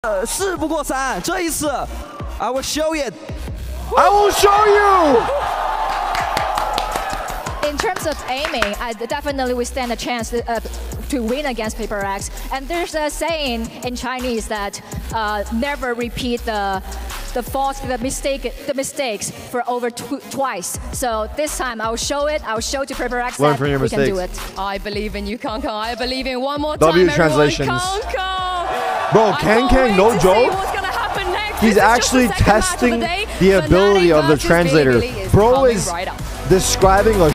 事不过三，这一次 I will show it. I will show you. In terms of aiming, I definitely will stand a chance to win against PRX. And there's a saying in Chinese that never repeat the mistakes for over twice. So this time I'll show it. I'll show to PRX that we can do it. I believe in you, Kang Kang. I believe in one more time. W translations. Kang Kang. Bro, Kang Kang, no joke. He's actually testing the ability of the translator. Bro is describing a